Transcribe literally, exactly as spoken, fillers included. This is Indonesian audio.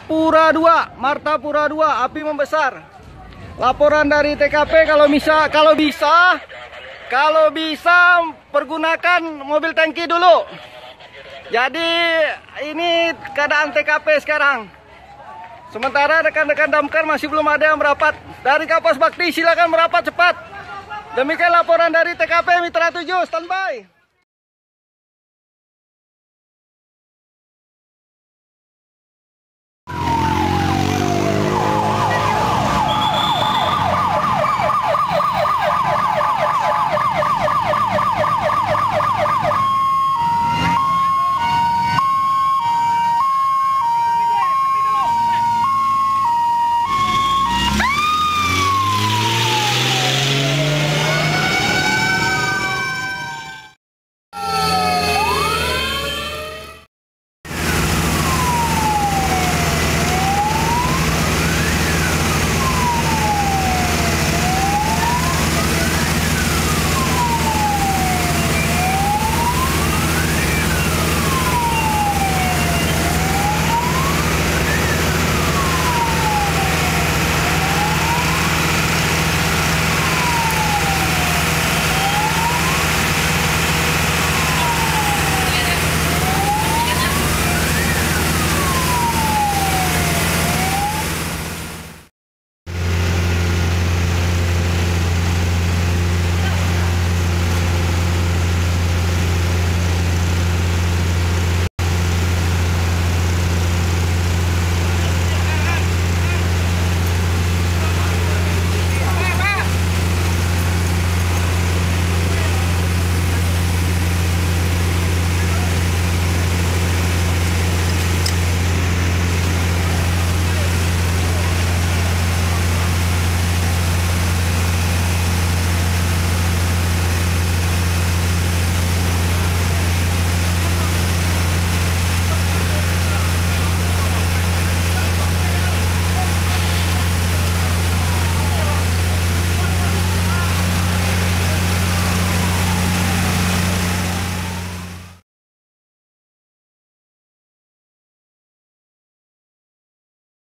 Martapura dua, Martapura dua, api membesar. Laporan dari T K P kalau bisa, kalau bisa, kalau bisa pergunakan mobil tangki dulu. Jadi ini keadaan T K P sekarang. Sementara rekan-rekan damkar masih belum ada yang merapat. Dari Kapas Bakti silakan merapat cepat. Demikian laporan dari T K P Mitra tujuh, standby.